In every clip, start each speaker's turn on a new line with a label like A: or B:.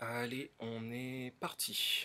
A: Allez, on est parti.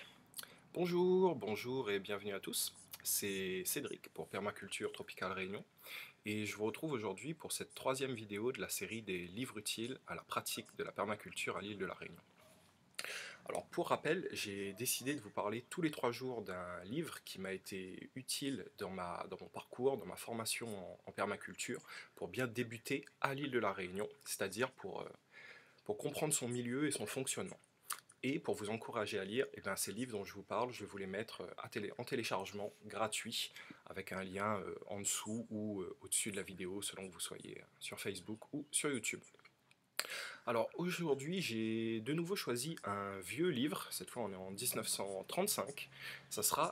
A: Bonjour et bienvenue à tous. C'est Cédric pour Permaculture Tropicale Réunion et je vous retrouve aujourd'hui pour cette troisième vidéo de la série des livres utiles à la pratique de la permaculture à l'île de la Réunion. Alors pour rappel, j'ai décidé de vous parler tous les 3 jours d'un livre qui m'a été utile dans mon parcours, dans ma formation en permaculture pour bien débuter à l'île de la Réunion, c'est-à-dire pour comprendre son milieu et son fonctionnement. Et pour vous encourager à lire, ces livres dont je vous parle, je vais vous les mettre en téléchargement gratuit avec un lien en dessous ou au-dessus de la vidéo selon que vous soyez sur Facebook ou sur YouTube. Alors aujourd'hui, j'ai de nouveau choisi un vieux livre, cette fois on est en 1935. Ça sera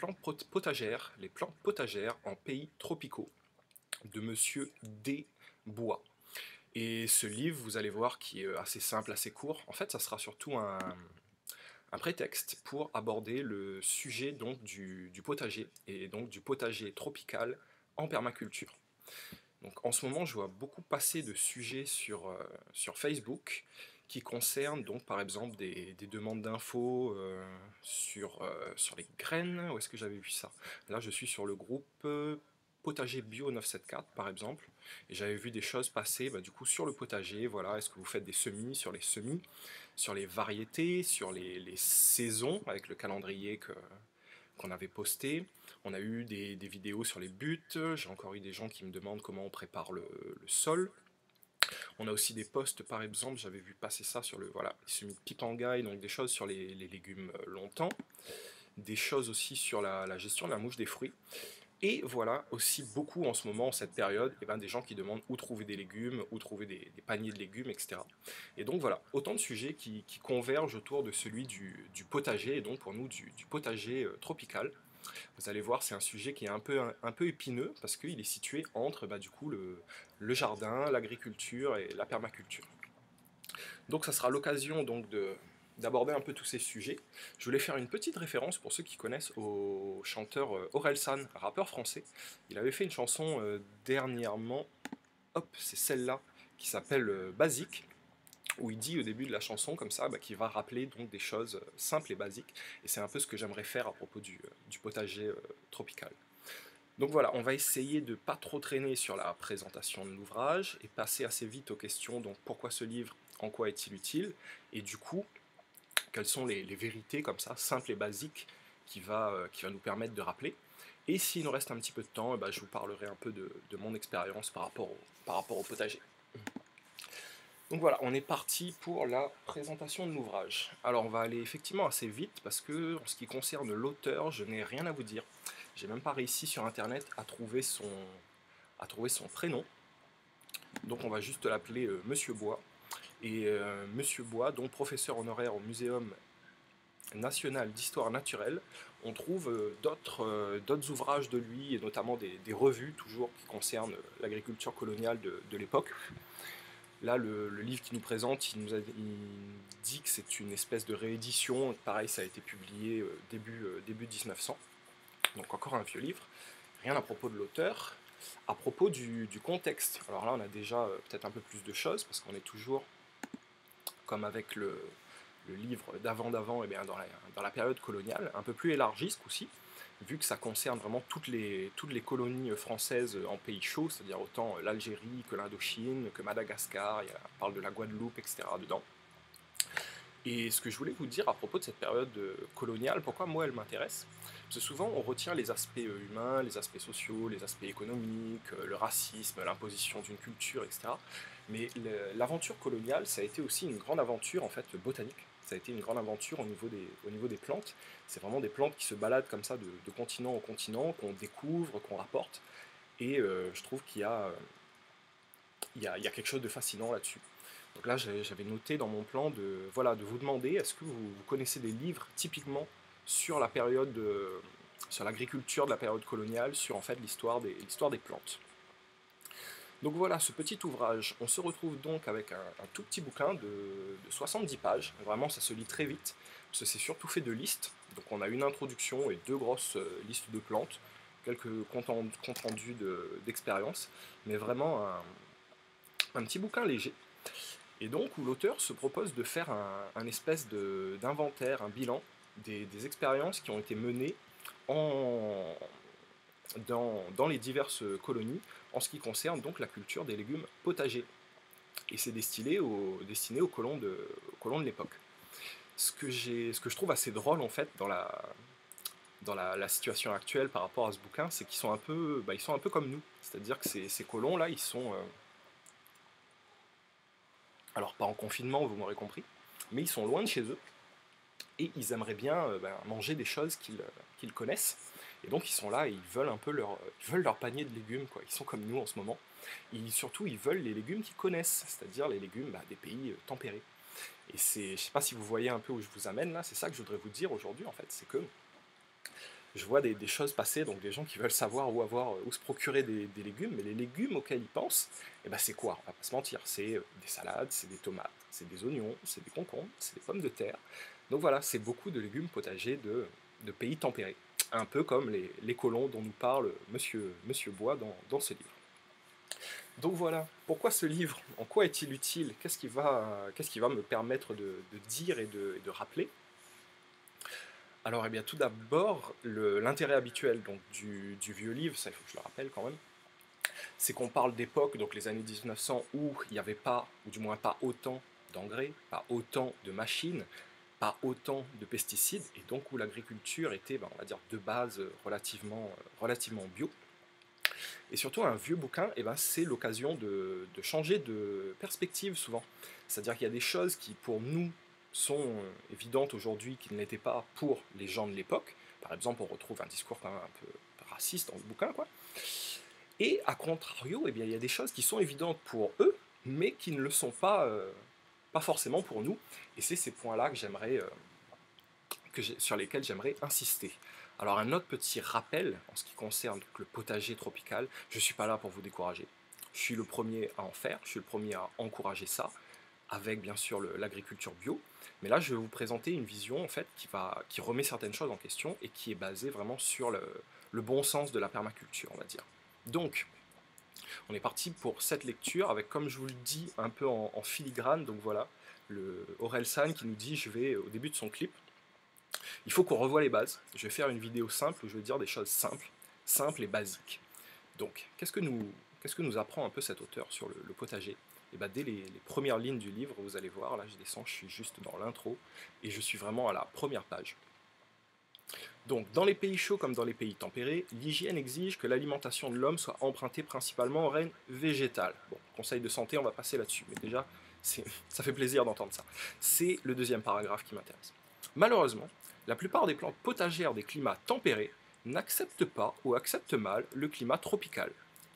A: Les plantes potagères en pays tropicaux de Monsieur D. Bois. Et ce livre, vous allez voir, qui est assez simple, assez court. En fait, ça sera surtout un prétexte pour aborder le sujet donc du potager, et donc du potager tropical en permaculture. Donc en ce moment, je vois beaucoup passer de sujets sur Facebook qui concernent donc par exemple des demandes d'infos sur les graines. Où est-ce que j'avais vu ça? Là, je suis sur le groupe Potager Bio 974 par exemple, et j'avais vu des choses passer du coup sur le potager. Voilà, est-ce que vous faites des semis, sur les variétés, sur les saisons avec le calendrier qu'on avait posté. On a eu des vidéos sur les buts, j'ai encore eu des gens qui me demandent comment on prépare le sol. On a aussi des posts, par exemple, j'avais vu passer ça sur le semis de pipangaï, donc des choses sur les légumes longtemps, des choses aussi sur la gestion de la mouche des fruits. Et voilà aussi beaucoup en ce moment, en cette période, des gens qui demandent où trouver des légumes, où trouver des paniers de légumes, etc. Et donc voilà, autant de sujets qui convergent autour de celui du potager, et donc pour nous du potager tropical. Vous allez voir, c'est un sujet qui est un peu épineux, parce qu'il est situé entre du coup, le jardin, l'agriculture et la permaculture. Donc ça sera l'occasion donc d'aborder un peu tous ces sujets. Je voulais faire une petite référence pour ceux qui connaissent au chanteur Orelsan, rappeur français. Il avait fait une chanson dernièrement, hop, c'est celle-là, qui s'appelle Basique, où il dit au début de la chanson comme ça qu'il va rappeler donc des choses simples et basiques. Et c'est un peu ce que j'aimerais faire à propos du potager tropical. Donc voilà, on va essayer de pas trop traîner sur la présentation de l'ouvrage et passer assez vite aux questions. Donc pourquoi ce livre, en quoi est-il utile, et du coup quelles sont les vérités comme ça, simples et basiques, qui va nous permettre de rappeler. Et s'il nous reste un petit peu de temps, je vous parlerai un peu de mon expérience par rapport au potager. Donc voilà, on est parti pour la présentation de l'ouvrage. Alors on va aller effectivement assez vite parce que en ce qui concerne l'auteur, je n'ai rien à vous dire. J'ai même pas réussi sur internet à trouver son prénom. Donc on va juste l'appeler Monsieur Bois. Et Monsieur Bois, donc professeur honoraire au Muséum national d'histoire naturelle, on trouve d'autres ouvrages de lui, et notamment des revues toujours qui concernent l'agriculture coloniale de l'époque. Là, le livre qu'il nous présente, il dit que c'est une espèce de réédition. Pareil, ça a été publié début 1900. Donc encore un vieux livre. Rien à propos de l'auteur. À propos du contexte. Alors là, on a déjà peut-être un peu plus de choses, parce qu'on est toujours, comme avec le livre d'avant, dans la période coloniale, un peu plus élargi ce coup-ci, vu que ça concerne vraiment toutes les colonies françaises en pays chaud, c'est-à-dire autant l'Algérie que l'Indochine, que Madagascar, on parle de la Guadeloupe, etc. dedans. Et ce que je voulais vous dire à propos de cette période coloniale, pourquoi moi elle m'intéresse, parce que souvent on retient les aspects humains, les aspects sociaux, les aspects économiques, le racisme, l'imposition d'une culture, etc. Mais l'aventure coloniale, ça a été aussi une grande aventure en fait botanique. Ça a été une grande aventure au niveau des plantes. C'est vraiment des plantes qui se baladent comme ça de continent en continent, qu'on découvre, qu'on rapporte. Et je trouve il y a quelque chose de fascinant là-dessus. Donc là, j'avais noté dans mon plan de vous demander, est-ce que vous connaissez des livres typiquement sur la période, sur l'agriculture de la période coloniale, sur en fait l'histoire des plantes. Donc voilà, ce petit ouvrage, on se retrouve donc avec un tout petit bouquin de 70 pages. Vraiment, ça se lit très vite, parce que c'est surtout fait de listes. Donc on a une introduction et deux grosses listes de plantes, quelques comptes rendus d'expérience, mais vraiment un petit bouquin léger. Et donc où l'auteur se propose de faire un espèce d'inventaire, un bilan des expériences qui ont été menées en, dans les diverses colonies en ce qui concerne donc la culture des légumes potagers. Et c'est destiné aux colons de l'époque. Ce que je trouve assez drôle en fait la situation actuelle par rapport à ce bouquin, c'est qu'ils sont ils sont un peu comme nous. C'est-à-dire que ces colons-là, ils sont, alors pas en confinement, vous m'aurez compris, mais ils sont loin de chez eux, et ils aimeraient bien manger des choses qu'ils connaissent. Et donc ils sont là et ils veulent leur panier de légumes, quoi. Ils sont comme nous en ce moment. Et surtout, ils veulent les légumes qu'ils connaissent, c'est-à-dire les légumes des pays tempérés. Et je ne sais pas si vous voyez un peu où je vous amène là, c'est ça que je voudrais vous dire aujourd'hui en fait, c'est que je vois des choses passer, donc des gens qui veulent savoir où se procurer des légumes, mais les légumes auxquels ils pensent, c'est quoi? On va pas se mentir, c'est des salades, c'est des tomates, c'est des oignons, c'est des concombres, c'est des pommes de terre. Donc voilà, c'est beaucoup de légumes potagers de pays tempérés, un peu comme les colons dont nous parle Monsieur Bois dans ce livre. Donc voilà, pourquoi ce livre? En quoi est-il utile? Qu'est-ce qui va me permettre de dire et de rappeler? Alors, tout d'abord, l'intérêt habituel donc, du vieux livre, ça il faut que je le rappelle quand même, c'est qu'on parle d'époque, donc les années 1900, où il n'y avait pas, ou du moins pas autant d'engrais, pas autant de machines, pas autant de pesticides, et donc où l'agriculture était, on va dire, de base relativement bio. Et surtout, un vieux bouquin, c'est l'occasion de changer de perspective souvent. C'est-à-dire qu'il y a des choses qui, pour nous, sont évidentes aujourd'hui, qui ne l'étaient pas pour les gens de l'époque. Par exemple, on retrouve un discours quand même un peu raciste dans le bouquin, quoi. Et à contrario, il y a des choses qui sont évidentes pour eux, mais qui ne le sont pas forcément pour nous. Et c'est ces points-là sur lesquels j'aimerais insister. Alors un autre petit rappel en ce qui concerne le potager tropical, je ne suis pas là pour vous décourager. Je suis le premier à en faire, je suis le premier à encourager ça, avec bien sûr l'agriculture bio. Mais là, je vais vous présenter une vision en fait qui remet certaines choses en question et qui est basée vraiment sur le bon sens de la permaculture, on va dire. Donc, on est parti pour cette lecture avec, comme je vous le dis, un peu en filigrane. Donc voilà, le Orelsan qui nous dit, au début de son clip, il faut qu'on revoie les bases. Je vais faire une vidéo simple où je vais dire des choses simples et basiques. Donc, qu'est-ce que nous apprend un peu cet auteur sur le potager? Et dès les premières lignes du livre, vous allez voir, là je descends, je suis juste dans l'intro, et je suis vraiment à la première page. Donc, dans les pays chauds comme dans les pays tempérés, l'hygiène exige que l'alimentation de l'homme soit empruntée principalement aux règnes végétales. Bon, conseil de santé, on va passer là-dessus, mais déjà, ça fait plaisir d'entendre ça. C'est le deuxième paragraphe qui m'intéresse. Malheureusement, la plupart des plantes potagères des climats tempérés n'acceptent pas ou acceptent mal le climat tropical.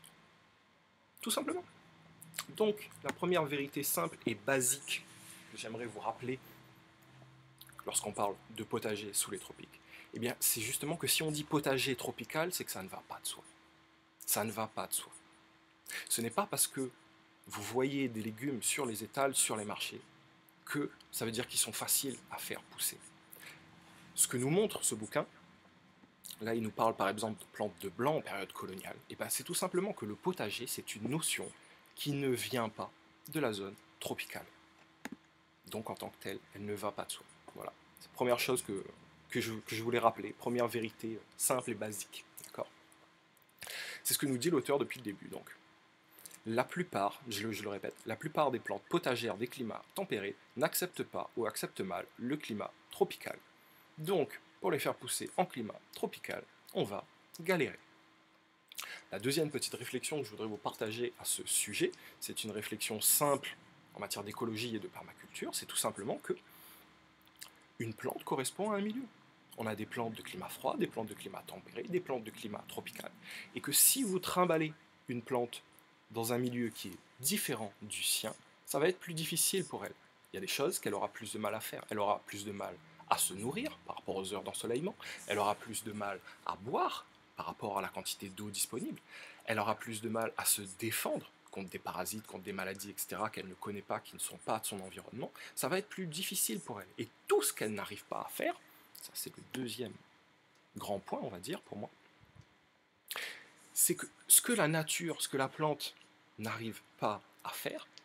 A: Tout simplement. Donc, la première vérité simple et basique que j'aimerais vous rappeler lorsqu'on parle de potager sous les tropiques, c'est justement que si on dit potager tropical, c'est que ça ne va pas de soi. Ça ne va pas de soi. Ce n'est pas parce que vous voyez des légumes sur les étals, sur les marchés, que ça veut dire qu'ils sont faciles à faire pousser. Ce que nous montre ce bouquin, là il nous parle par exemple de plantes de blanc en période coloniale, c'est tout simplement que le potager, c'est une notion qui ne vient pas de la zone tropicale. Donc en tant que telle, elle ne va pas de soi. Voilà, c'est la première chose que je voulais rappeler, première vérité simple et basique. D'accord ? C'est ce que nous dit l'auteur depuis le début. Donc, la plupart, je le répète, la plupart des plantes potagères des climats tempérés n'acceptent pas ou acceptent mal le climat tropical. Donc, pour les faire pousser en climat tropical, on va galérer. La deuxième petite réflexion que je voudrais vous partager à ce sujet, c'est une réflexion simple en matière d'écologie et de permaculture, c'est tout simplement que une plante correspond à un milieu. On a des plantes de climat froid, des plantes de climat tempéré, des plantes de climat tropical. Et que si vous trimballez une plante dans un milieu qui est différent du sien, ça va être plus difficile pour elle. Il y a des choses qu'elle aura plus de mal à faire. Elle aura plus de mal à se nourrir par rapport aux heures d'ensoleillement. Elle aura plus de mal à boire par rapport à la quantité d'eau disponible. Elle aura plus de mal à se défendre contre des parasites, contre des maladies, etc., qu'elle ne connaît pas, qui ne sont pas de son environnement. Ça va être plus difficile pour elle. Et tout ce qu'elle n'arrive pas à faire, ça c'est le deuxième grand point, on va dire, pour moi, c'est que ce que la nature, ce que la plante n'arrive pas à faire,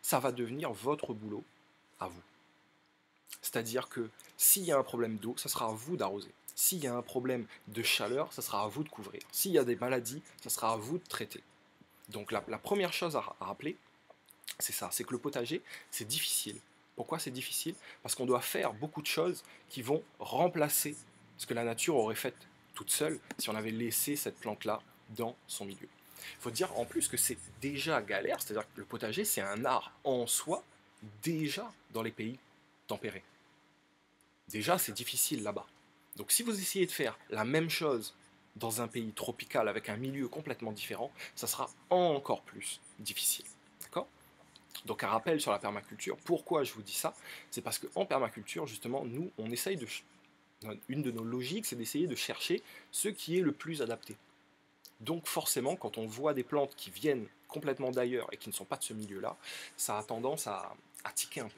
A: ça va devenir votre boulot à vous. C'est-à-dire que s'il y a un problème d'eau, ça sera à vous d'arroser. S'il y a un problème de chaleur, ça sera à vous de couvrir. S'il y a des maladies, ça sera à vous de traiter. Donc la première chose à rappeler, c'est ça, c'est que le potager, c'est difficile. Pourquoi c'est difficile? Parce qu'on doit faire beaucoup de choses qui vont remplacer ce que la nature aurait fait toute seule si on avait laissé cette plante-là dans son milieu. Il faut dire en plus que c'est déjà galère, c'est-à-dire que le potager, c'est un art en soi, déjà dans les pays tempérés. Déjà, c'est difficile là-bas. Donc si vous essayez de faire la même chose dans un pays tropical avec un milieu complètement différent, ça sera encore plus difficile. D'accord? Donc un rappel sur la permaculture, pourquoi je vous dis ça? C'est parce qu'en permaculture, justement, nous, on essaye de... Une de nos logiques, c'est d'essayer de chercher ce qui est le plus adapté. Donc forcément, quand on voit des plantes qui viennent complètement d'ailleurs et qui ne sont pas de ce milieu-là, ça a tendance à tiquer un peu.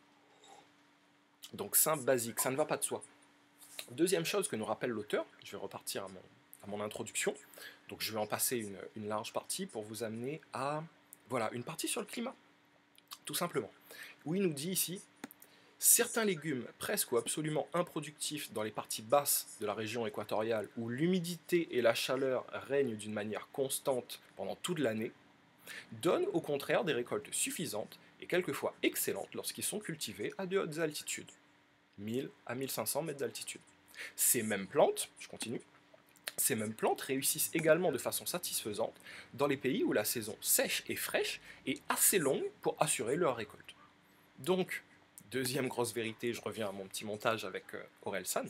A: Donc simple, basique, ça ne va pas de soi. Deuxième chose que nous rappelle l'auteur, je vais repartir à mon introduction, donc je vais en passer une large partie pour vous amener à voilà, une partie sur le climat, tout simplement, où il nous dit ici, certains légumes presque ou absolument improductifs dans les parties basses de la région équatoriale où l'humidité et la chaleur règnent d'une manière constante pendant toute l'année, donnent au contraire des récoltes suffisantes et quelquefois excellentes lorsqu'ils sont cultivés à de hautes altitudes, 1000 à 1500 mètres d'altitude. Ces mêmes plantes, je continue, ces mêmes plantes réussissent également de façon satisfaisante dans les pays où la saison sèche et fraîche est assez longue pour assurer leur récolte. Donc, deuxième grosse vérité, je reviens à mon petit montage avec Orelsan.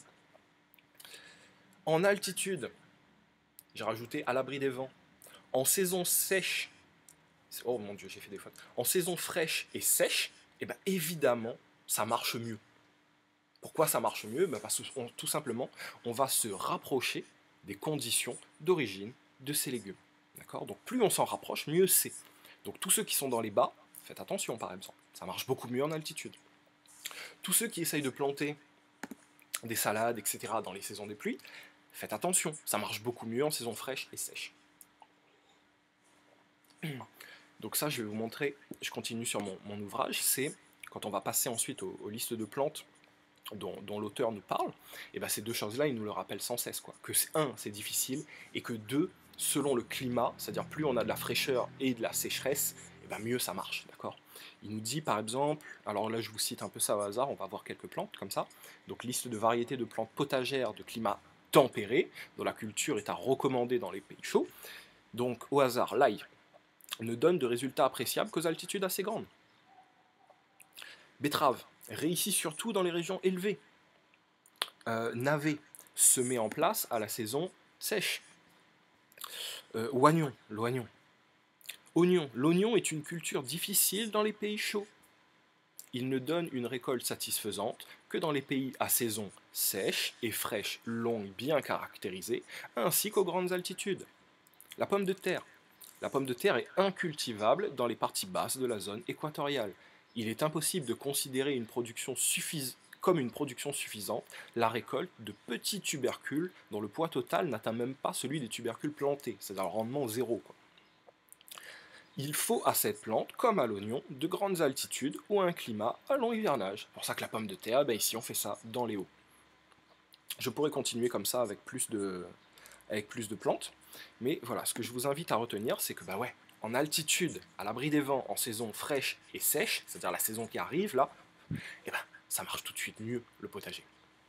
A: En altitude, j'ai rajouté à l'abri des vents. En saison sèche, oh mon Dieu, j'ai fait des fautes. En saison fraîche et sèche, eh ben évidemment, ça marche mieux. Pourquoi ça marche mieux? Parce que tout simplement, on va se rapprocher des conditions d'origine de ces légumes. D'accord? Donc plus on s'en rapproche, mieux c'est. Donc tous ceux qui sont dans les bas, faites attention par exemple, ça marche beaucoup mieux en altitude. Tous ceux qui essayent de planter des salades, etc. dans les saisons des pluies, faites attention, ça marche beaucoup mieux en saison fraîche et sèche. Donc ça, je vais vous montrer, je continue sur mon ouvrage, c'est quand on va passer ensuite aux listes de plantes dont l'auteur nous parle, et ben ces deux choses-là, il nous le rappelle sans cesse, quoi. Que un, c'est difficile, et que deux, selon le climat, c'est-à-dire plus on a de la fraîcheur et de la sécheresse, et ben mieux ça marche, d'accord? Il nous dit par exemple, alors là je vous cite un peu ça au hasard, on va voir quelques plantes comme ça, donc liste de variétés de plantes potagères de climat tempéré, dont la culture est à recommander dans les pays chauds, donc au hasard, l'ail ne donne de résultats appréciables qu'aux altitudes assez grandes. Betterave réussit surtout dans les régions élevées. Navet se met en place à la saison sèche. Oignon, l'oignon. Oignon, l'oignon est une culture difficile dans les pays chauds. Il ne donne une récolte satisfaisante que dans les pays à saison sèche et fraîche, longue, bien caractérisée, ainsi qu'aux grandes altitudes. La pomme de terre. La pomme de terre est incultivable dans les parties basses de la zone équatoriale. Il est impossible de considérer comme une production suffisante la récolte de petits tubercules dont le poids total n'atteint même pas celui des tubercules plantés, c'est-à-dire le rendement zéro, quoi. Il faut à cette plante, comme à l'oignon, de grandes altitudes ou un climat à long hivernage. C'est pour ça que la pomme de terre, ben ici on fait ça dans les hauts. Je pourrais continuer comme ça avec plus de plantes, mais voilà, ce que je vous invite à retenir, c'est que bah ouais, en altitude, à l'abri des vents, en saison fraîche et sèche, c'est-à-dire la saison qui arrive là, eh ben, ça marche tout de suite mieux le potager.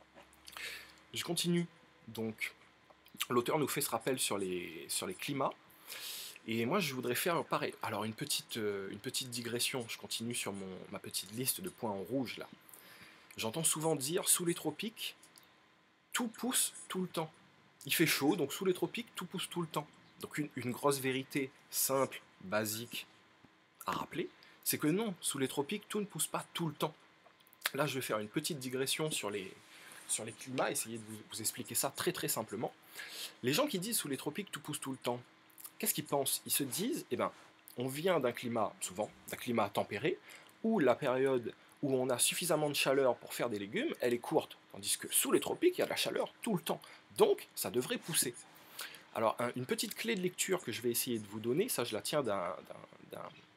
A: Je continue. Donc, l'auteur nous fait ce rappel sur les climats. Et moi, je voudrais faire pareil. Alors, une petite digression. Je continue sur ma petite liste de points en rouge là. J'entends souvent dire, sous les tropiques, tout pousse tout le temps. Il fait chaud, donc sous les tropiques, tout pousse tout le temps. Donc une grosse vérité simple, basique à rappeler, c'est que non, sous les tropiques, tout ne pousse pas tout le temps. Là, je vais faire une petite digression sur les climats, essayer de vous expliquer ça très très simplement. Les gens qui disent sous les tropiques, tout pousse tout le temps, qu'est-ce qu'ils pensent? Ils se disent, eh ben, on vient d'un climat, souvent, d'un climat tempéré, où la période où on a suffisamment de chaleur pour faire des légumes, elle est courte. Tandis que sous les tropiques, il y a de la chaleur tout le temps. Donc, ça devrait pousser. Alors, une petite clé de lecture que je vais essayer de vous donner, ça je la tiens d'un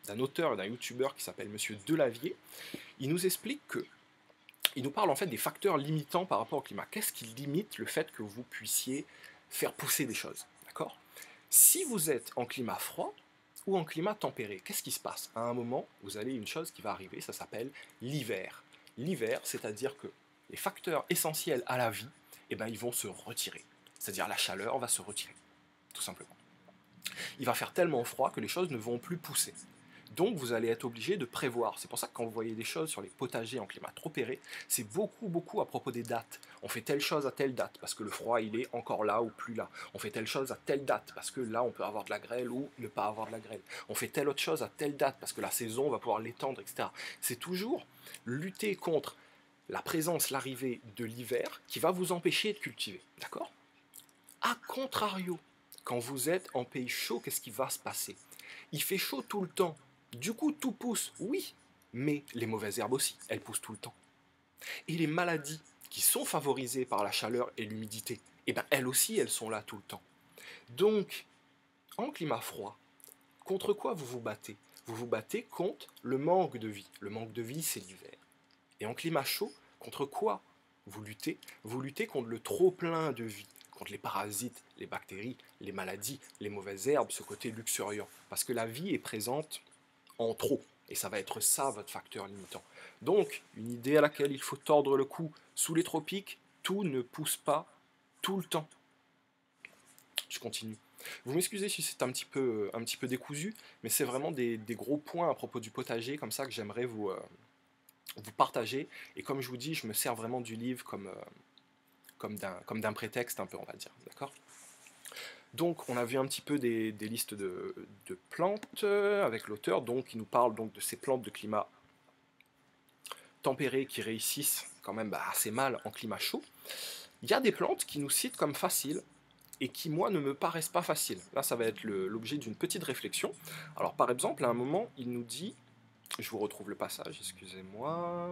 A: d'un auteur et d'un youtubeur qui s'appelle Monsieur Delavier. Il nous explique que, il nous parle en fait des facteurs limitants par rapport au climat. Qu'est-ce qui limite le fait que vous puissiez faire pousser des choses, d'accord? Si vous êtes en climat froid ou en climat tempéré, qu'est-ce qui se passe? À un moment, vous avez une chose qui va arriver, ça s'appelle l'hiver. L'hiver, c'est-à-dire que les facteurs essentiels à la vie, eh ben, ils vont se retirer. C'est-à-dire la chaleur va se retirer, tout simplement. Il va faire tellement froid que les choses ne vont plus pousser. Donc vous allez être obligé de prévoir. C'est pour ça que quand vous voyez des choses sur les potagers en climat trop aéré, c'est beaucoup à propos des dates. On fait telle chose à telle date parce que le froid il est encore là ou plus là. On fait telle chose à telle date parce que là on peut avoir de la grêle ou ne pas avoir de la grêle. On fait telle autre chose à telle date parce que la saison va pouvoir l'étendre, etc. C'est toujours lutter contre la présence, l'arrivée de l'hiver qui va vous empêcher de cultiver. D'accord? A contrario, quand vous êtes en pays chaud, qu'est-ce qui va se passer? Il fait chaud tout le temps. Du coup, tout pousse, oui, mais les mauvaises herbes aussi, elles poussent tout le temps. Et les maladies qui sont favorisées par la chaleur et l'humidité, eh ben elles aussi, elles sont là tout le temps. Donc, en climat froid, contre quoi vous vous battez? Vous vous battez contre le manque de vie. Le manque de vie, c'est l'hiver. Et en climat chaud, contre quoi vous luttez? Vous luttez contre le trop-plein de vie, contre les parasites, les bactéries, les maladies, les mauvaises herbes, ce côté luxuriant. Parce que la vie est présente en trop. Et ça va être ça votre facteur limitant. Donc, une idée à laquelle il faut tordre le cou, sous les tropiques, tout ne pousse pas tout le temps. Je continue. Vous m'excusez si c'est un petit peu décousu, mais c'est vraiment des gros points à propos du potager, comme ça que j'aimerais vous partager. Et comme je vous dis, je me sers vraiment du livre comme d'un prétexte un peu, on va dire. D'accord? Donc, on a vu un petit peu des listes de plantes avec l'auteur. Donc, il nous parle donc de ces plantes de climat tempéré qui réussissent quand même assez mal en climat chaud. Il y a des plantes qui nous citent comme faciles et qui, moi, ne me paraissent pas faciles. Là, ça va être l'objet d'une petite réflexion. Alors, par exemple, à un moment, il nous dit, je vous retrouve le passage, excusez-moi.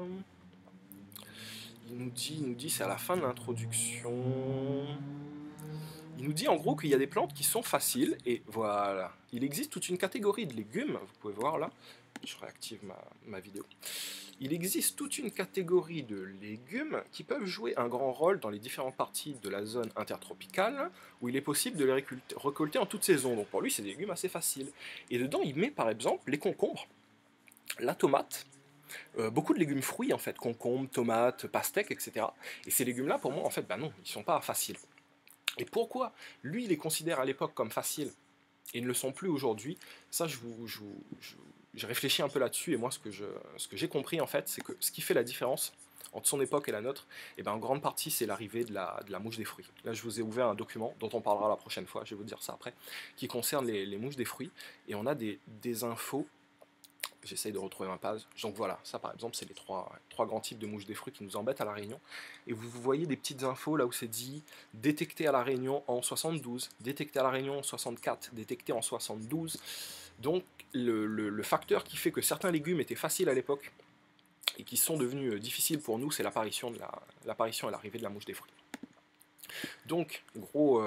A: Il nous dit, c'est à la fin de l'introduction. Il nous dit en gros qu'il y a des plantes qui sont faciles, et voilà. Il existe toute une catégorie de légumes, vous pouvez voir là, je réactive ma vidéo. Il existe toute une catégorie de légumes qui peuvent jouer un grand rôle dans les différentes parties de la zone intertropicale, où il est possible de les récolter en toute saison. Donc pour lui, c'est des légumes assez faciles. Et dedans, il met par exemple les concombres, la tomate, beaucoup de légumes fruits en fait, concombres, tomates, pastèques, etc. Et ces légumes-là, pour moi, en fait, non, ils ne sont pas faciles. Et pourquoi lui, il les considère à l'époque comme faciles et ne le sont plus aujourd'hui? Ça, j'ai réfléchi un peu là-dessus, et moi, ce que j'ai compris, en fait, c'est que ce qui fait la différence entre son époque et la nôtre, et en grande partie, c'est l'arrivée de la mouche des fruits. Là, je vous ai ouvert un document, dont on parlera la prochaine fois, je vais vous dire ça après, qui concerne les mouches des fruits, et on a des infos. J'essaye de retrouver ma page. Donc voilà, ça par exemple, c'est les trois grands types de mouches des fruits qui nous embêtent à La Réunion. Et vous voyez des petites infos là où c'est dit détecté à La Réunion en 72, détecté à La Réunion en 64, détecté en 72. Donc le facteur qui fait que certains légumes étaient faciles à l'époque et qui sont devenus difficiles pour nous, c'est l'apparition et l'arrivée de la mouche des fruits. Donc, gros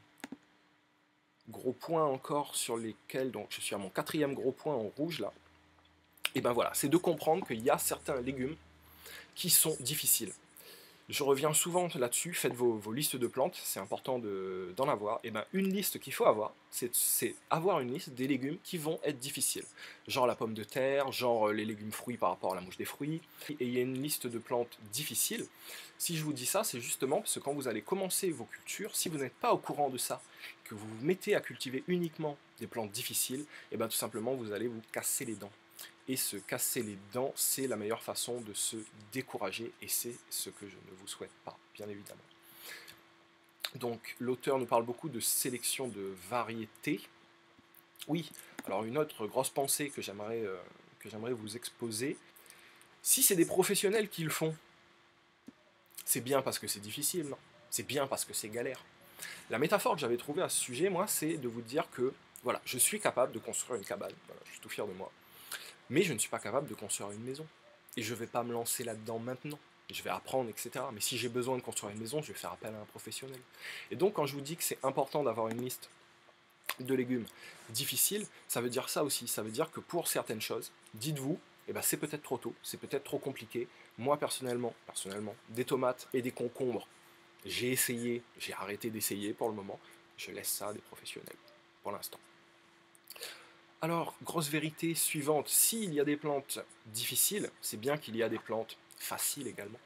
A: point encore sur lesquels, donc je suis à mon 4e gros point en rouge là. Et ben voilà, c'est de comprendre qu'il y a certains légumes qui sont difficiles. Je reviens souvent là-dessus, faites vos listes de plantes, c'est important d'en avoir. Et ben une liste qu'il faut avoir, c'est avoir une liste des légumes qui vont être difficiles. Genre la pomme de terre, genre les légumes fruits par rapport à la mouche des fruits. Et il y a une liste de plantes difficiles. Si je vous dis ça, c'est justement parce que quand vous allez commencer vos cultures, si vous n'êtes pas au courant de ça, que vous vous mettez à cultiver uniquement des plantes difficiles, et ben tout simplement vous allez vous casser les dents. Et se casser les dents, c'est la meilleure façon de se décourager, et c'est ce que je ne vous souhaite pas, bien évidemment. Donc l'auteur nous parle beaucoup de sélection de variétés. Oui, alors une autre grosse pensée que j'aimerais vous exposer, si c'est des professionnels qui le font, c'est bien parce que c'est difficile, non? C'est bien parce que c'est galère. La métaphore que j'avais trouvée à ce sujet, moi, c'est de vous dire que, voilà, je suis capable de construire une cabane, voilà, je suis tout fier de moi. Mais je ne suis pas capable de construire une maison. Et je ne vais pas me lancer là-dedans maintenant. Je vais apprendre, etc. Mais si j'ai besoin de construire une maison, je vais faire appel à un professionnel. Et donc, quand je vous dis que c'est important d'avoir une liste de légumes difficiles, ça veut dire ça aussi. Ça veut dire que pour certaines choses, dites-vous, eh ben, c'est peut-être trop tôt, c'est peut-être trop compliqué. Moi, personnellement, des tomates et des concombres, j'ai essayé, j'ai arrêté d'essayer pour le moment. Je laisse ça à des professionnels, pour l'instant. Alors, grosse vérité suivante, s'il y a des plantes difficiles, c'est bien qu'il y a des plantes faciles également.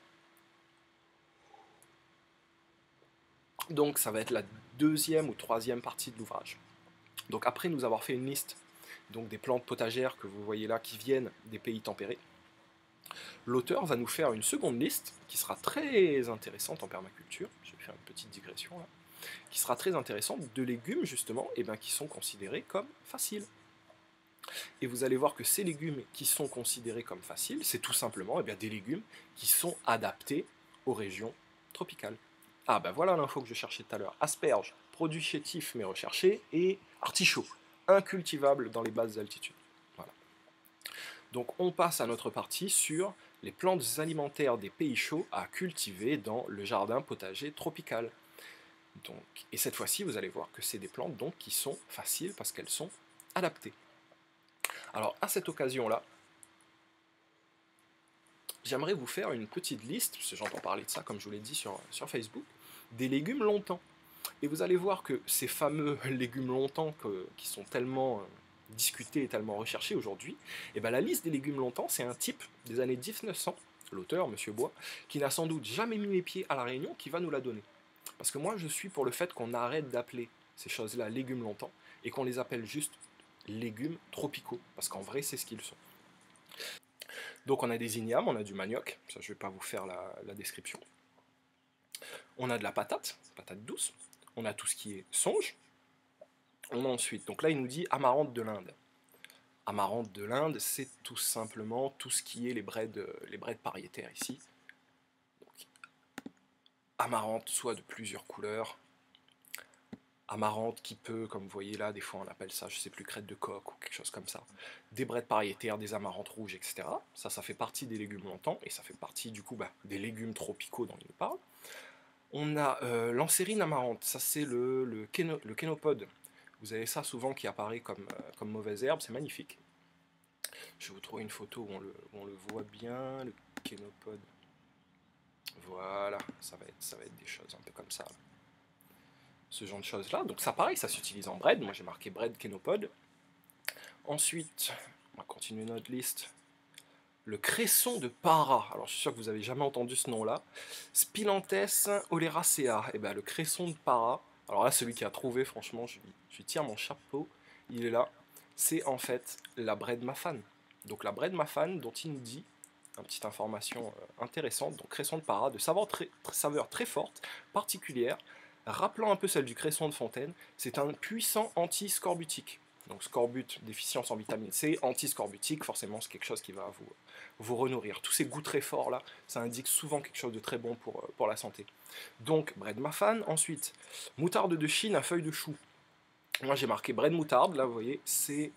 A: Donc, ça va être la deuxième ou troisième partie de l'ouvrage. Donc, après nous avoir fait une liste donc, des plantes potagères que vous voyez là qui viennent des pays tempérés, l'auteur va nous faire une seconde liste qui sera très intéressante en permaculture. Je vais faire une petite digression là. Qui sera très intéressante de légumes justement et bien, qui sont considérés comme faciles. Et vous allez voir que ces légumes qui sont considérés comme faciles, c'est tout simplement eh bien, des légumes qui sont adaptés aux régions tropicales. Ah ben voilà l'info que je cherchais tout à l'heure. Asperges, produit chétif mais recherché, et artichaut, incultivable dans les basses altitudes. Voilà. Donc on passe à notre partie sur les plantes alimentaires des pays chauds à cultiver dans le jardin potager tropical. Donc, et cette fois-ci, vous allez voir que c'est des plantes donc, qui sont faciles parce qu'elles sont adaptées. Alors à cette occasion-là, j'aimerais vous faire une petite liste, parce que j'entends parler de ça, comme je vous l'ai dit sur Facebook, des légumes longtemps. Et vous allez voir que ces fameux légumes longtemps qui sont tellement discutés et tellement recherchés aujourd'hui, et bien la liste des légumes longtemps, c'est un type des années 1900, l'auteur, Monsieur Bois, qui n'a sans doute jamais mis les pieds à La Réunion, qui va nous la donner. Parce que moi, je suis pour le fait qu'on arrête d'appeler ces choses-là légumes longtemps, et qu'on les appelle juste légumes tropicaux, parce qu'en vrai, c'est ce qu'ils sont. Donc on a des ignames, on a du manioc, ça je ne vais pas vous faire la description. On a de la patate douce, on a tout ce qui est songe. On a ensuite, donc là il nous dit amarante de l'Inde. Amarante de l'Inde, c'est tout simplement tout ce qui est les braides pariétaires ici. Donc, amarante soit de plusieurs couleurs, amarante qui peut, comme vous voyez là, des fois on appelle ça, je sais plus, crête de coq ou quelque chose comme ça, des braides pariétaires, des amarantes rouges, etc. Ça fait partie des légumes longtemps, et ça fait partie du coup des légumes tropicaux dont il nous parle. On a l'ancérine amarante, ça c'est le kénopode. Vous avez ça souvent qui apparaît comme mauvaise herbe, c'est magnifique. Je vais vous trouver une photo où on le voit bien, le kénopode. Voilà, ça va être des choses un peu comme ça. Là. Ce genre de choses là, donc ça pareil, ça s'utilise en bread, moi j'ai marqué bread kénopode. Ensuite, on va continuer notre liste. Le cresson de Para, alors je suis sûr que vous n'avez jamais entendu ce nom là, Spilanthes oleracea, et bien le cresson de Para, alors là celui qui a trouvé franchement, je lui tire mon chapeau, il est là, c'est en fait la bread mafane. Donc la bread mafane dont il nous dit, une petite information intéressante, donc cresson de Para, de saveur très forte, particulière, rappelant un peu celle du cresson de Fontaine, c'est un puissant anti-scorbutique. Donc scorbut, déficience en vitamine C, anti-scorbutique, forcément c'est quelque chose qui va vous renourrir. Tous ces goûts très forts là, ça indique souvent quelque chose de très bon pour la santé. Donc bread mafane, ensuite moutarde de Chine à feuilles de chou. Moi j'ai marqué bread moutarde, là vous voyez, c'est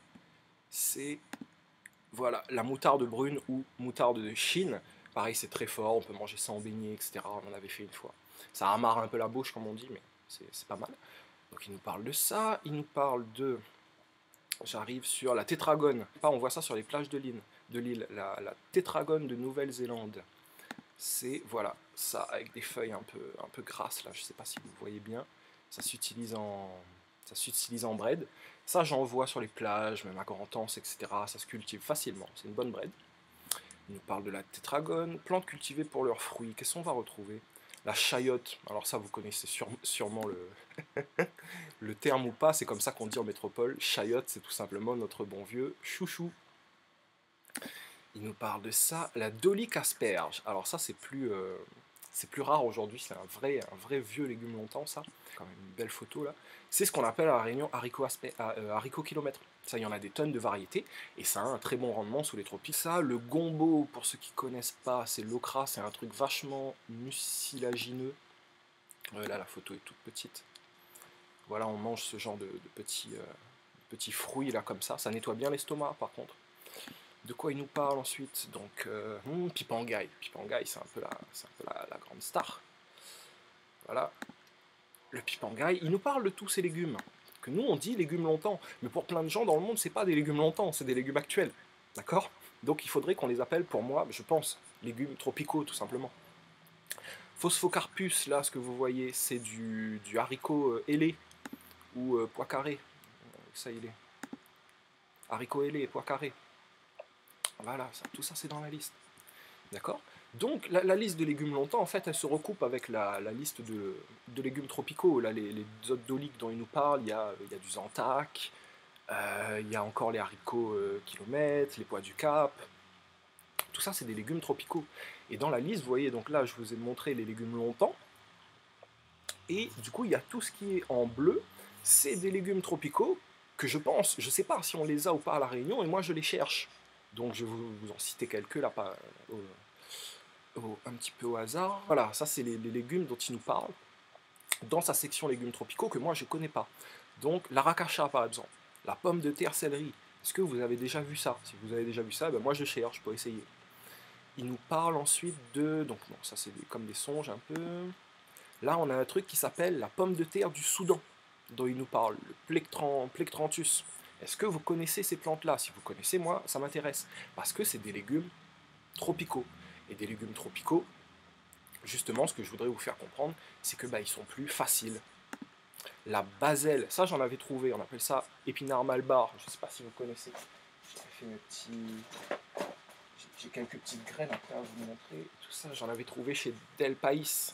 A: voilà, la moutarde brune ou moutarde de Chine. Pareil c'est très fort, on peut manger ça en beignet, etc. On en avait fait une fois. Ça amarre un peu la bouche comme on dit, mais c'est pas mal. Donc il nous parle de ça, il nous parle de... J'arrive sur la tétragone. On voit ça sur les plages de l'île. La tétragone de Nouvelle-Zélande. C'est, voilà, ça avec des feuilles un peu grasses, là, je ne sais pas si vous voyez bien. Ça s'utilise en bread. Ça, j'en vois sur les plages, même à Grand-Anse, etc. Ça se cultive facilement. C'est une bonne bread. Il nous parle de la tétragone. Plantes cultivées pour leurs fruits. Qu'est-ce qu'on va retrouver? La chayotte, alors ça vous connaissez sûrement le terme ou pas, c'est comme ça qu'on dit en métropole. Chayotte, c'est tout simplement notre bon vieux chouchou. Il nous parle de ça, la dolique asperge. Alors ça c'est plus rare aujourd'hui, c'est un vrai vieux légume longtemps ça. Quand même une belle photo là. C'est ce qu'on appelle à La Réunion haricot kilomètre. Ça, il y en a des tonnes de variétés, et ça a un très bon rendement sous les tropiques. Ça, le gombo, pour ceux qui ne connaissent pas, c'est l'okra, c'est un truc vachement mucilagineux. Là, la photo est toute petite. Voilà, on mange ce genre de petits fruits là comme ça. Ça nettoie bien l'estomac par contre. De quoi il nous parle ensuite? Donc, pipangaï. Pipangaï, c'est un peu la grande star. Voilà. Le pipangaï, il nous parle de tous ces légumes que nous on dit légumes longtemps, mais pour plein de gens dans le monde, c'est pas des légumes longtemps, c'est des légumes actuels. D'accord? Donc il faudrait qu'on les appelle, pour moi, je pense, légumes tropicaux, tout simplement. Phosphocarpus, là, ce que vous voyez, c'est du haricot ailé, ou pois carré. Ça, il est. Haricot ailé, pois carré. Voilà, tout ça, c'est dans la liste. D'accord? Donc, la liste de légumes longtemps, en fait, elle se recoupe avec la liste de légumes tropicaux. Là, les autres doliques dont il nous parle, il y a du Zantac, il y a encore les haricots kilomètres, les pois du Cap. Tout ça, c'est des légumes tropicaux. Et dans la liste, vous voyez, donc là, je vous ai montré les légumes longtemps. Et du coup, il y a tout ce qui est en bleu, c'est des légumes tropicaux que je pense, je ne sais pas si on les a ou pas à La Réunion, et moi je les cherche. Donc je vais vous en citer quelques là, pas, un petit peu au hasard. Voilà, ça c'est les légumes dont il nous parle, dans sa section légumes tropicaux que moi je ne connais pas. Donc l'aracacha par exemple, la pomme de terre céleri. Est-ce que vous avez déjà vu ça? Si vous avez déjà vu ça, ben moi je cherche pour essayer. Il nous parle ensuite de... Donc non, ça c'est comme des songes un peu. Là on a un truc qui s'appelle la pomme de terre du Soudan, dont il nous parle, le Plectranthus. Est-ce que vous connaissez ces plantes-là? Si vous connaissez, moi, ça m'intéresse. Parce que c'est des légumes tropicaux. Et des légumes tropicaux, justement, ce que je voudrais vous faire comprendre, c'est que ils sont plus faciles. La baselle, ça j'en avais trouvé, on appelle ça épinard malbar. Je ne sais pas si vous connaissez. J'ai quelques petites graines après à vous montrer. Tout ça, j'en avais trouvé chez Del País,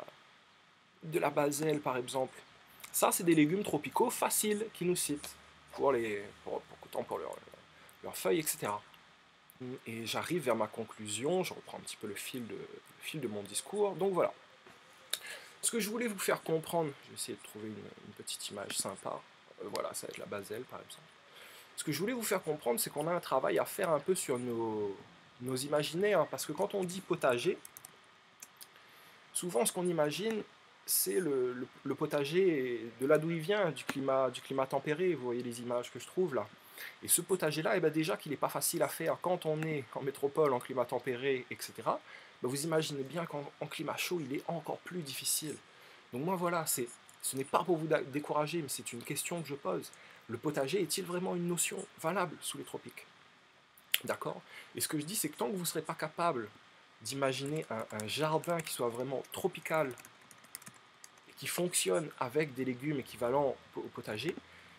A: de la baselle par exemple. Ça, c'est des légumes tropicaux faciles qui nous citent pour leurs feuilles, etc. Et j'arrive vers ma conclusion, je reprends un petit peu le fil de mon discours. Donc voilà. Ce que je voulais vous faire comprendre, je vais essayer de trouver une petite image sympa. Voilà, ça va être la baselle par exemple. Ce que je voulais vous faire comprendre, c'est qu'on a un travail à faire un peu sur nos imaginaires, parce que quand on dit potager, souvent ce qu'on imagine, c'est le potager de là d'où il vient, du climat tempéré. Vous voyez les images que je trouve là. Et ce potager-là, déjà qu'il n'est pas facile à faire quand on est en métropole, en climat tempéré, etc., vous imaginez bien qu'en climat chaud, il est encore plus difficile. Donc moi voilà, ce n'est pas pour vous décourager, mais c'est une question que je pose. Le potager est-il vraiment une notion valable sous les tropiques? D'accord? Et ce que je dis, c'est que tant que vous ne serez pas capable d'imaginer un jardin qui soit vraiment tropical, qui fonctionne avec des légumes équivalents au potager,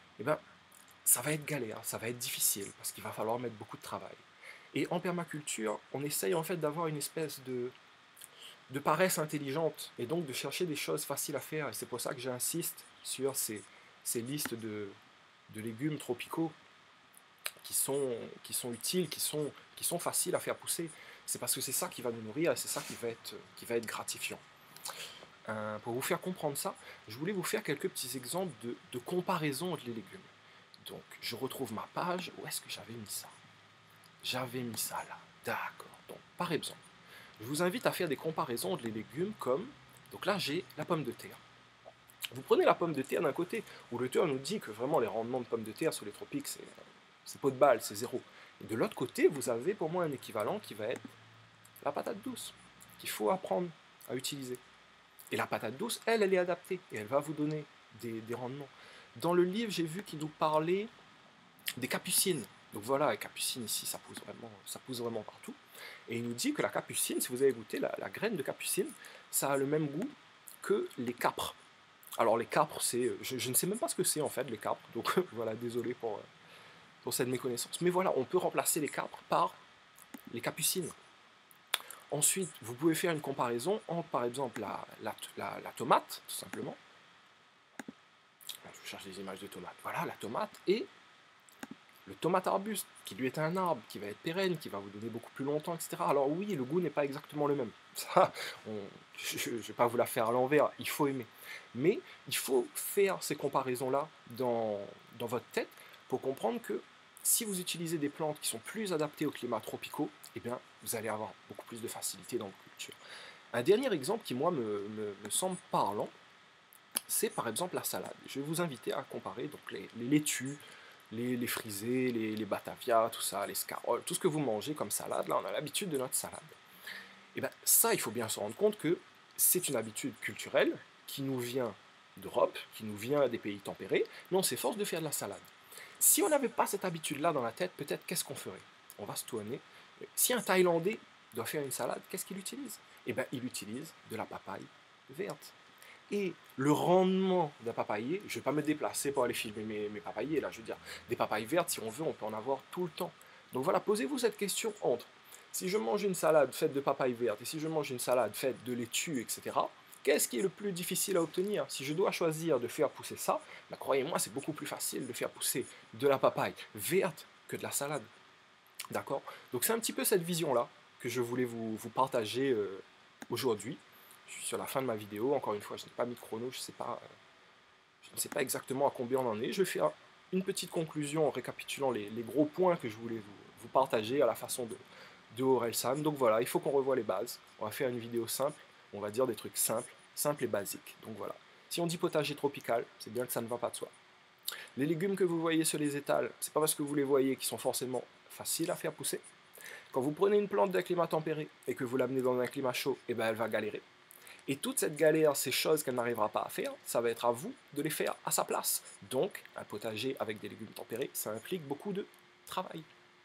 A: ça va être galère, ça va être difficile, parce qu'il va falloir mettre beaucoup de travail. Et en permaculture, on essaye en fait d'avoir une espèce de paresse intelligente, et donc de chercher des choses faciles à faire, et c'est pour ça que j'insiste sur ces listes de légumes tropicaux qui sont utiles, qui sont faciles à faire pousser. C'est parce que c'est ça qui va nous nourrir, et c'est ça qui va être gratifiant. Pour vous faire comprendre ça, je voulais vous faire quelques petits exemples de comparaison entre les légumes. Donc, je retrouve ma page. Où est-ce que j'avais mis ça? J'avais mis ça là. D'accord. Donc, par exemple, je vous invite à faire des comparaisons entre les légumes comme... Donc là, j'ai la pomme de terre. Vous prenez la pomme de terre d'un côté, où l'auteur nous dit que vraiment les rendements de pommes de terre sous les tropiques, c'est pot de balle, c'est zéro. Et de l'autre côté, vous avez pour moi un équivalent qui va être la patate douce, qu'il faut apprendre à utiliser. Et la patate douce, elle est adaptée, et elle va vous donner des rendements. Dans le livre, j'ai vu qu'il nous parlait des capucines. Donc voilà, les capucines ici, ça pousse vraiment partout. Et il nous dit que la capucine, si vous avez goûté la graine de capucine, ça a le même goût que les capres. Alors les capres, c'est, je ne sais même pas ce que c'est en fait, les capres. Donc voilà, désolé pour cette méconnaissance. Mais voilà, on peut remplacer les capres par les capucines. Ensuite, vous pouvez faire une comparaison entre, par exemple, la tomate, tout simplement. Je cherche des images de tomates. Voilà, la tomate et le tomate arbuste, qui lui est un arbre, qui va être pérenne, qui va vous donner beaucoup plus longtemps, etc. Alors oui, le goût n'est pas exactement le même. Ça, je ne vais pas vous la faire à l'envers, il faut aimer. Mais il faut faire ces comparaisons-là dans votre tête pour comprendre que si vous utilisez des plantes qui sont plus adaptées aux climats tropicaux, eh bien, vous allez avoir beaucoup plus de facilité dans vos cultures. Un dernier exemple qui, moi, me semble parlant, c'est par exemple la salade. Je vais vous inviter à comparer donc, les laitues, les frisés, les batavias, tout ça, les scaroles, tout ce que vous mangez comme salade, là on a l'habitude de notre salade. Et bien ça, il faut bien se rendre compte que c'est une habitude culturelle qui nous vient d'Europe, qui nous vient des pays tempérés, mais on s'efforce de faire de la salade. Si on n'avait pas cette habitude-là dans la tête, peut-être qu'est-ce qu'on ferait? On va se tourner. Si un Thaïlandais doit faire une salade, qu'est-ce qu'il utilise? Eh bien, il utilise de la papaye verte. Et le rendement d'un papayer, je ne vais pas me déplacer pour aller filmer mes papayers, là, je veux dire, des papayes vertes, si on veut, on peut en avoir tout le temps. Donc voilà, posez-vous cette question entre, si je mange une salade faite de papaye verte et si je mange une salade faite de laitue, etc., qu'est-ce qui est le plus difficile à obtenir? Si je dois choisir de faire pousser ça, bah, croyez-moi, c'est beaucoup plus facile de faire pousser de la papaye verte que de la salade. D'accord? Donc c'est un petit peu cette vision-là que je voulais vous partager aujourd'hui. Je suis sur la fin de ma vidéo, encore une fois, je n'ai pas mis de chrono, je ne sais pas exactement à combien on en est. Je vais faire une petite conclusion en récapitulant les gros points que je voulais vous partager à la façon de Orelsan. Donc voilà, il faut qu'on revoie les bases. On va faire une vidéo simple, on va dire des trucs simples et basiques. Donc voilà. Si on dit potager tropical, c'est bien que ça ne va pas de soi. Les légumes que vous voyez sur les étals, c'est pas parce que vous les voyez qu'ils sont forcément faciles à faire pousser. Quand vous prenez une plante d'un climat tempéré et que vous l'amenez dans un climat chaud, eh ben elle va galérer. Et toute cette galère, ces choses qu'elle n'arrivera pas à faire, ça va être à vous de les faire à sa place. Donc, un potager avec des légumes tempérés, ça implique beaucoup de travail.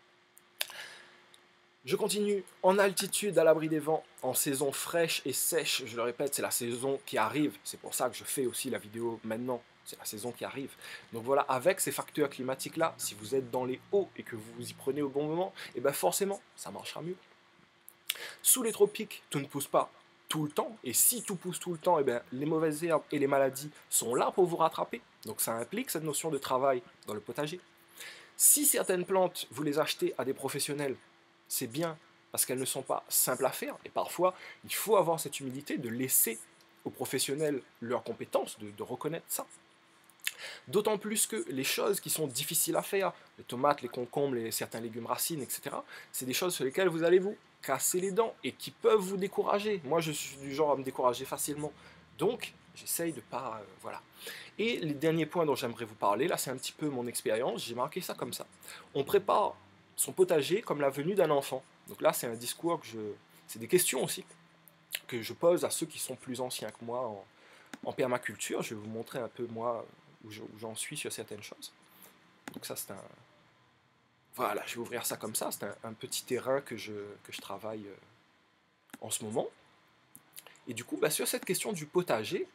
A: Je continue en altitude, à l'abri des vents, en saison fraîche et sèche. Je le répète, c'est la saison qui arrive. C'est pour ça que je fais aussi la vidéo maintenant. C'est la saison qui arrive. Donc voilà, avec ces facteurs climatiques-là, si vous êtes dans les hauts et que vous vous y prenez au bon moment, et bien forcément, ça marchera mieux. Sous les tropiques, tout ne pousse pas tout le temps. Et si tout pousse tout le temps, et bien, les mauvaises herbes et les maladies sont là pour vous rattraper. Donc ça implique cette notion de travail dans le potager. Si certaines plantes, vous les achetez à des professionnels, c'est bien parce qu'elles ne sont pas simples à faire. Et parfois, il faut avoir cette humilité de laisser aux professionnels leurs compétences, de reconnaître ça. D'autant plus que les choses qui sont difficiles à faire, les tomates, les concombres, certains légumes racines, etc., c'est des choses sur lesquelles vous allez vous casser les dents et qui peuvent vous décourager. Moi, je suis du genre à me décourager facilement. Donc, j'essaye de pas... voilà. Et les derniers points dont j'aimerais vous parler, là, c'est un petit peu mon expérience. J'ai marqué ça comme ça. On prépare son potager comme la venue d'un enfant. Donc là, c'est un discours que je... C'est des questions aussi que je pose à ceux qui sont plus anciens que moi en permaculture. Je vais vous montrer un peu, moi, où j'en suis sur certaines choses. Donc ça, c'est un... Voilà, je vais ouvrir ça comme ça. C'est un petit terrain que je travaille en ce moment. Et du coup, bah, sur cette question du potager,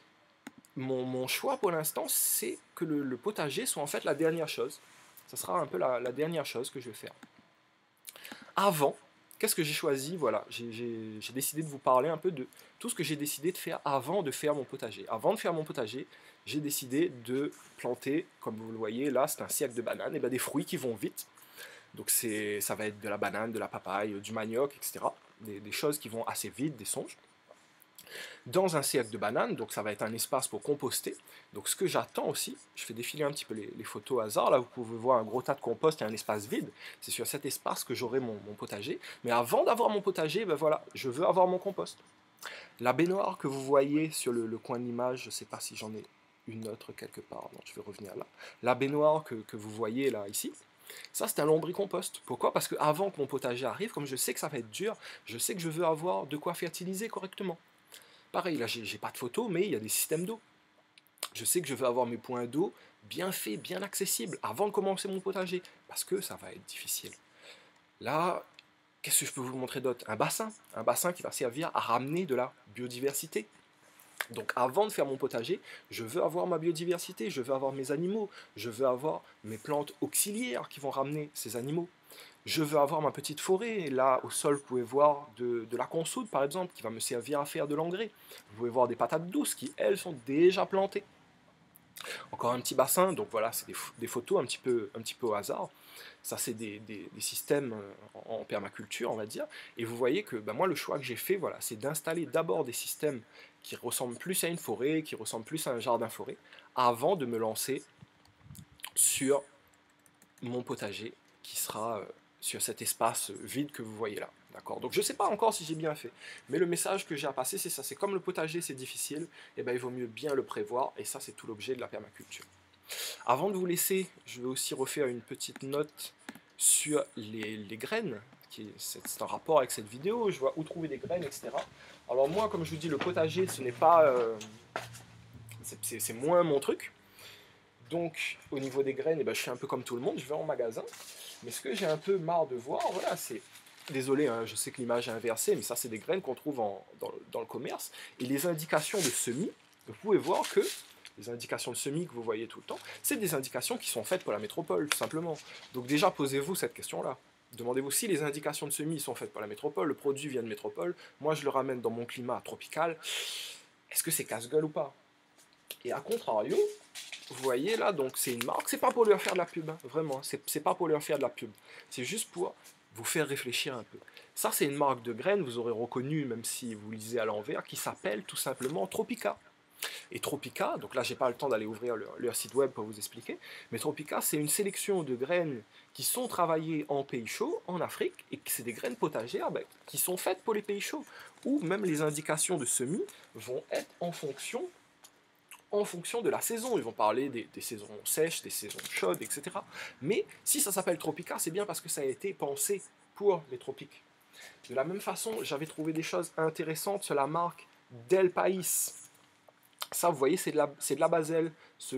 A: mon choix pour l'instant, c'est que le potager soit en fait la dernière chose. Ça sera un peu la dernière chose que je vais faire. Avant, qu'est-ce que j'ai choisi? Voilà, j'ai décidé de vous parler un peu de tout ce que j'ai décidé de faire avant de faire mon potager. Avant de faire mon potager, j'ai décidé de planter, comme vous le voyez là, c'est un siècle de bananes, et bien des fruits qui vont vite. Donc ça va être de la banane, de la papaye, du manioc, etc. Des choses qui vont assez vite, des songes. Dans un siècle de bananes, donc ça va être un espace pour composter. Donc ce que j'attends aussi, je fais défiler un petit peu les photos au hasard, là vous pouvez voir un gros tas de compost et un espace vide, c'est sur cet espace que j'aurai mon potager. Mais avant d'avoir mon potager, ben voilà, je veux avoir mon compost. La baignoire que vous voyez sur le coin de l'image, je ne sais pas si j'en ai une autre quelque part, non, je vais revenir là. La baignoire que vous voyez là, ici, ça c'est un lombricompost. Pourquoi? Parce qu'avant que mon potager arrive, comme je sais que ça va être dur, je sais que je veux avoir de quoi fertiliser correctement. Pareil, là j'ai pas de photo, mais il y a des systèmes d'eau. Je sais que je veux avoir mes points d'eau bien faits, bien accessibles, avant de commencer mon potager, parce que ça va être difficile. Là, qu'est-ce que je peux vous montrer d'autre? Un bassin qui va servir à ramener de la biodiversité. Donc avant de faire mon potager, je veux avoir ma biodiversité, je veux avoir mes animaux, je veux avoir mes plantes auxiliaires qui vont ramener ces animaux. Je veux avoir ma petite forêt. Là, au sol, vous pouvez voir de la consoude, par exemple, qui va me servir à faire de l'engrais. Vous pouvez voir des patates douces qui, elles, sont déjà plantées. Encore un petit bassin, donc voilà, c'est des photos un petit peu au hasard. Ça, c'est des systèmes en permaculture, on va dire. Et vous voyez que ben, moi, le choix que j'ai fait, voilà, c'est d'installer d'abord des systèmes qui ressemblent plus à une forêt, qui ressemblent plus à un jardin-forêt, avant de me lancer sur mon potager, qui sera sur cet espace vide que vous voyez là. D'accord. Donc je ne sais pas encore si j'ai bien fait, mais le message que j'ai à passer, c'est ça. C'est comme le potager, c'est difficile, et ben il vaut mieux bien le prévoir, et ça, c'est tout l'objet de la permaculture. Avant de vous laisser, je vais aussi refaire une petite note sur les graines. C'est un rapport avec cette vidéo, je vois où trouver des graines, etc. Alors moi, comme je vous dis, le potager, ce n'est pas c'est moins mon truc. Donc, au niveau des graines, eh ben, je suis un peu comme tout le monde, je vais en magasin. Mais ce que j'ai un peu marre de voir, voilà, c'est... Désolé, hein, je sais que l'image est inversée, mais ça, c'est des graines qu'on trouve dans le commerce. Et les indications de semis, vous pouvez voir que les indications de semis que vous voyez tout le temps, c'est des indications qui sont faites pour la métropole, tout simplement. Donc déjà, posez-vous cette question-là. Demandez-vous si les indications de semis sont faites pour la métropole, le produit vient de métropole, moi je le ramène dans mon climat tropical, est-ce que c'est casse-gueule ou pas? Et à contrario, vous voyez là, donc c'est une marque, c'est pas pour leur faire de la pub, hein, vraiment, c'est pas pour leur faire de la pub, c'est juste pour vous faire réfléchir un peu. Ça, c'est une marque de graines, vous aurez reconnu, même si vous lisez à l'envers, qui s'appelle tout simplement Tropica. Et Tropica, donc là, j'ai pas le temps d'aller ouvrir leur site web pour vous expliquer, mais Tropica, c'est une sélection de graines qui sont travaillées en pays chauds, en Afrique, et c'est des graines potagères qui sont faites pour les pays chauds, où même les indications de semis vont être en fonction de la saison. Ils vont parler des saisons sèches, des saisons chaudes, etc. Mais si ça s'appelle Tropica, c'est bien parce que ça a été pensé pour les tropiques. De la même façon, j'avais trouvé des choses intéressantes sur la marque Del País. Ça, vous voyez, c'est de la baselle,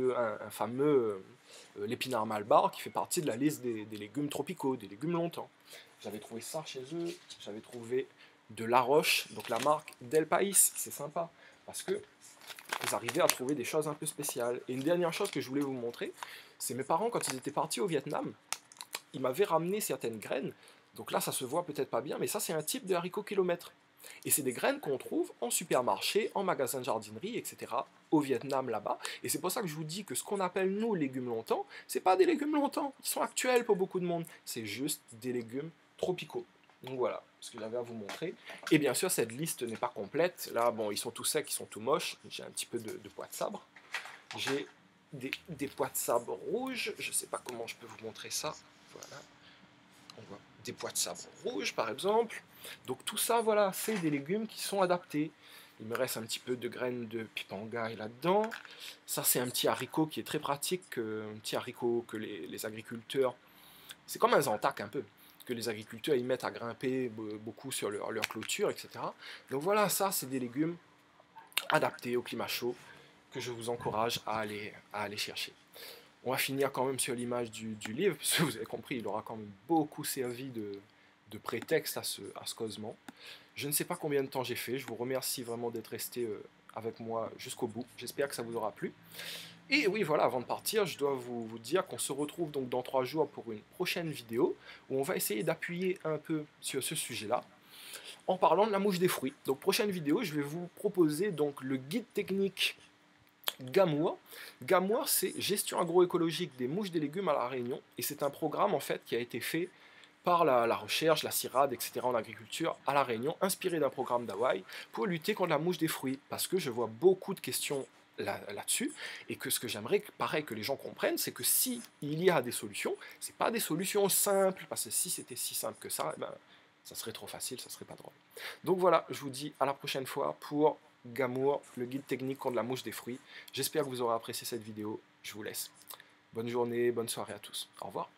A: un fameux l'épinard malbar qui fait partie de la liste des légumes tropicaux, des légumes longtemps. J'avais trouvé ça chez eux, j'avais trouvé de la roche, donc la marque Del País, c'est sympa, parce que vous arrivez à trouver des choses un peu spéciales. Et une dernière chose que je voulais vous montrer, c'est mes parents, quand ils étaient partis au Vietnam, ils m'avaient ramené certaines graines. Donc là, ça se voit peut-être pas bien, mais ça, c'est un type de haricot kilomètre. Et c'est des graines qu'on trouve en supermarché, en magasin de jardinerie, etc. au Vietnam là-bas. Et c'est pour ça que je vous dis que ce qu'on appelle nous légumes longtemps, c'est pas des légumes longtemps, ils sont actuels pour beaucoup de monde. C'est juste des légumes tropicaux. Donc voilà ce que j'avais à vous montrer. Et bien sûr, cette liste n'est pas complète. Là, bon, ils sont tous secs, ils sont tout moches. J'ai un petit peu de pois de sabre. J'ai des pois de sabre rouges. Je ne sais pas comment je peux vous montrer ça. Voilà. On voit des pois de sabre rouges, par exemple. Donc tout ça, voilà, c'est des légumes qui sont adaptés. Il me reste un petit peu de graines de pipangaï là-dedans. Ça, c'est un petit haricot qui est très pratique. Un petit haricot que les agriculteurs... C'est comme un zantac un peu que les agriculteurs y mettent à grimper beaucoup sur leur clôture, etc. Donc voilà, ça, c'est des légumes adaptés au climat chaud que je vous encourage à aller chercher. On va finir quand même sur l'image du livre, parce que vous avez compris, il aura quand même beaucoup servi de prétexte à ce causement. Je ne sais pas combien de temps j'ai fait, je vous remercie vraiment d'être resté avec moi jusqu'au bout. J'espère que ça vous aura plu. Et oui, voilà, avant de partir, je dois vous dire qu'on se retrouve donc dans 3 jours pour une prochaine vidéo où on va essayer d'appuyer un peu sur ce sujet-là en parlant de la mouche des fruits. Donc prochaine vidéo, je vais vous proposer donc le guide technique Gamour. Gamour, c'est gestion agroécologique des mouches des légumes à La Réunion et c'est un programme en fait qui a été fait par la recherche, la CIRAD, etc. en agriculture à La Réunion, inspiré d'un programme d'Hawaï pour lutter contre la mouche des fruits. Parce que je vois beaucoup de questions là-dessus, et que ce que j'aimerais, pareil, que les gens comprennent, c'est que si il y a des solutions, c'est pas des solutions simples, parce que si c'était si simple que ça, eh ben, ça serait trop facile, ça serait pas drôle. Donc voilà, je vous dis à la prochaine fois pour Gamour, le guide technique contre la mouche des fruits. J'espère que vous aurez apprécié cette vidéo, je vous laisse. Bonne journée, bonne soirée à tous. Au revoir.